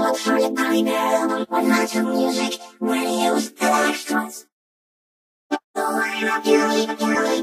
Look for the binary, but not to music, radio's extras. The line up your